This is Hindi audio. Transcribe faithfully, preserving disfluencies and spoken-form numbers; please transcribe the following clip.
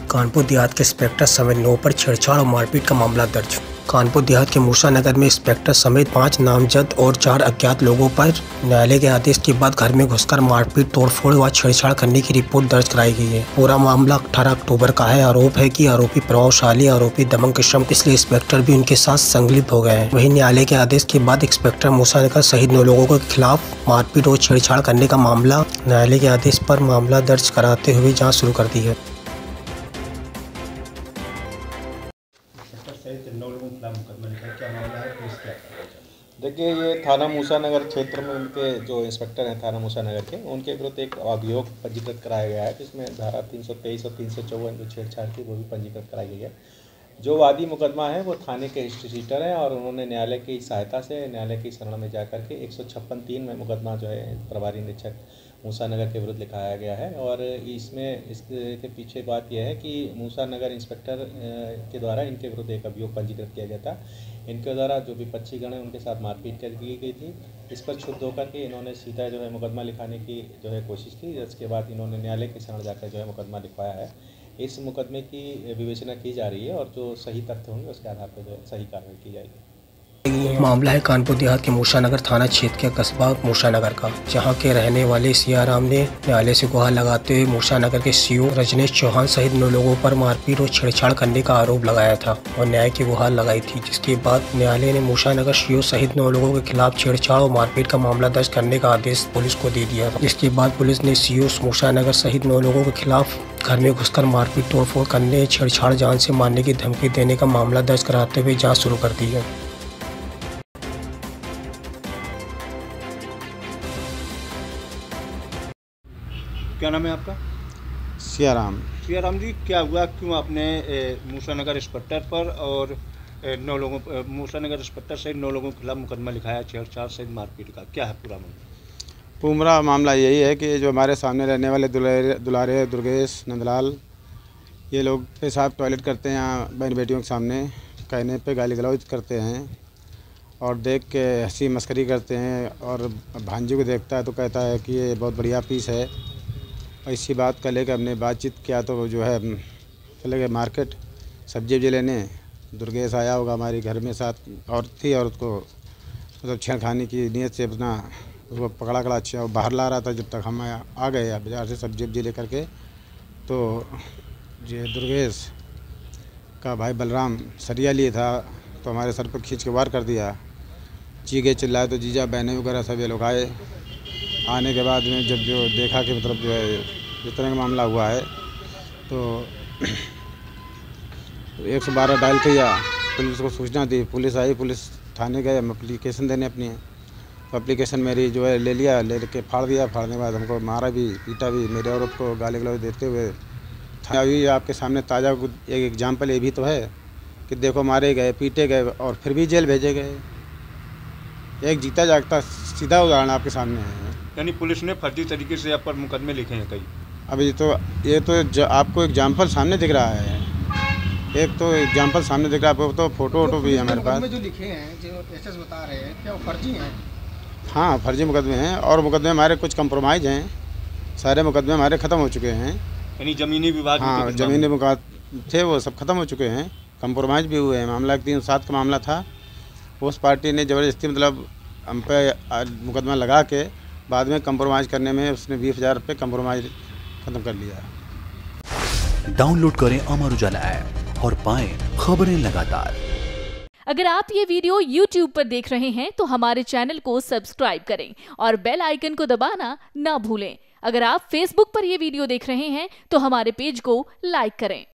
कानपुर देहात के इंस्पेक्टर समेत नौ पर छेड़छाड़ और मारपीट का मामला दर्ज। कानपुर देहात के मूसा नगर में इंस्पेक्टर समेत पांच नामजद और चार अज्ञात लोगों पर न्यायालय के आदेश के बाद घर में घुसकर मारपीट, तोड़फोड़ व छेड़छाड़ करने की रिपोर्ट दर्ज कराई गई है। पूरा मामला अठारह अक्टूबर का है। आरोप है कि आरोपी प्रभावशाली, आरोपी दमन किस्म, इसलिए इंस्पेक्टर भी उनके साथ संलिप्त हो गए हैं। वहीं न्यायालय के आदेश के बाद इंस्पेक्टर मूसा नगर सहित नौ लोगों के खिलाफ मारपीट और छेड़छाड़ करने का मामला न्यायालय के आदेश पर मामला दर्ज कराते हुए जाँच शुरू कर दी है। देखिए, ये थाना मूसा नगर क्षेत्र में उनके जो इंस्पेक्टर हैं थाना मूसा नगर के, उनके विरुद्ध एक अभियोग पंजीकृत कराया गया है, जिसमें धारा तीन सौ तेईस और तीन सौ चौवन जो छेड़छाड़ की वो भी पंजीकृत कराई गई है। जो वादी मुकदमा है वो थाने के हिस्ट्रीशीटर हैं और उन्होंने न्यायालय की सहायता से न्यायालय की शरण में जाकर के एक सौ छप्पन तीन में मुकदमा जो है प्रभारी निरीक्षक मूसा नगर के विरुद्ध लिखाया गया है। और इसमें इसके पीछे बात यह है कि मूसा नगर इंस्पेक्टर के द्वारा इनके विरुद्ध एक अभियोग पंजीकृत किया गया था। इनके द्वारा जो विपक्षीगण है उनके साथ मारपीट कर की गई थी। इस पर क्षुब्ध होकर के इन्होंने सीधा जो है मुकदमा लिखाने की जो है कोशिश की, जिसके बाद इन्होंने न्यायालय की शरण जाकर जो है मुकदमा लिखवाया है। इस मुकदमे की विवेचना की जा रही है और जो सही तथ्य होंगे उसके आधार पर जो है सही कार्रवाई की जाएगी। मामला है कानपुर देहात के मूसा नगर थाना क्षेत्र के कस्बा मूसा नगर का, जहां के रहने वाले सियाराम ने न्यायालय से गुहार लगाते हुए मूसा नगर के सीओ रजनीश चौहान सहित नौ लोगों पर मारपीट और छेड़छाड़ करने का आरोप लगाया था और न्याय की गुहार लगाई थी। जिसके बाद न्यायालय ने मूसा नगर सीओ सहित नौ लोगों के खिलाफ छेड़छाड़ और मारपीट का मामला दर्ज करने का आदेश पुलिस को दे दिया था। जिसके बाद पुलिस ने सीओ मूसा नगर सहित नौ लोगों के खिलाफ घर में घुसकर मारपीट, तोड़फोड़ करने, छेड़छाड़, जान से मारने की धमकी देने का मामला दर्ज कराते हुए जाँच शुरू कर दी है। क्या नाम है आपका? सियाराम। सियाराम जी, क्या हुआ, क्यों आपने मूसा नगर इंस्पेक्टर पर और ए, नौ लोगों पर मूसा नगर इंस्पेक्टर से नौ लोगों के खिलाफ मुकदमा लिखाया छेड़छाड़ से मारपीट का? क्या है पूरा मामला? पूरा मामला यही है कि जो हमारे सामने रहने वाले दुलारे दुलारे दुर्गेश नंदलाल, ये लोग पेशाब टॉयलेट करते हैं यहाँ बहन बेटियों के सामने, कहने पे गाली गलौज करते हैं और देख के हंसी मस्करी करते हैं। और भांजी को देखता है तो कहता है कि ये बहुत बढ़िया पीस है। इसी बात का लेकर हमने बातचीत किया तो जो है चले गए मार्केट सब्जी वब्जी लेने। दुर्गेश आया होगा हमारे घर में, साथ और थी और उसको मतलब छेड़खानी की नीयत से अपना उसको पकड़ा कड़ा अच्छा बाहर ला रहा था। जब तक हम आया आ गए बाज़ार से सब्जी वब्जी लेकर के, तो ये दुर्गेश का भाई बलराम सरिया लिए था तो हमारे सर पर खींच के वार कर दिया। चीखे चिल्लाए तो जीजा बहनें वगैरह सब ये लोग आए। आने के बाद में जब जो देखा कि मतलब जो है जिस तरह का मामला हुआ है तो एक सौ बारह डायल किया, पुलिस को सूचना दी। पुलिस आई, पुलिस थाने गए, हम एप्लीकेशन देने अपनी तो एप्लीकेशन मेरी जो है ले लिया, ले के फाड़ दिया। फाड़ने के बाद हमको मारा भी, पीटा भी, मेरे औरत को गाली गलौज देते हुए। अभी आपके सामने ताज़ा एक एग्जाम्पल ये भी तो है कि देखो मारे गए, पीटे गए और फिर भी जेल भेजे गए। एक जीता जागता सीधा उदाहरण आपके सामने है। यानी पुलिस ने फर्जी तरीके से आप पर मुकदमे लिखे हैं कई? अभी तो ये तो आपको एग्जाम्पल सामने दिख रहा है, एक तो एग्जाम्पल सामने दिख रहा है, तो फोटो वोटो भी है हमारे पास। जो लिखे हैं, जो एसएस बता रहे हैं, क्या वो फर्जी हैं? हाँ, फर्जी मुकदमे हैं और मुकदमे हमारे कुछ कंप्रोमाइज़ हैं। सारे मुकदमे हमारे ख़त्म हो चुके हैं। यानी ज़मीनी विवाद? हाँ, ज़मीनी विवाद थे वो सब खत्म हो चुके हैं, कंप्रोमाइज़ भी हुए हैं। मामला एक तीन सात का मामला था। उस पार्टी ने ज़बरदस्ती मतलब हम पे मुकदमा लगा के बाद में कंप्रोमाइज़ करने में उसने बीस हज़ार रुपये कंप्रोमाइज़ ख़त्म कर लिया। डाउनलोड करें अमर उजाला ऐप और पाएं खबरें लगातार। अगर आप ये वीडियो यूट्यूब पर देख रहे हैं तो हमारे चैनल को सब्सक्राइब करें और बेल आइकन को दबाना ना भूलें। अगर आप फेसबुक पर यह वीडियो देख रहे हैं तो हमारे पेज को लाइक करें।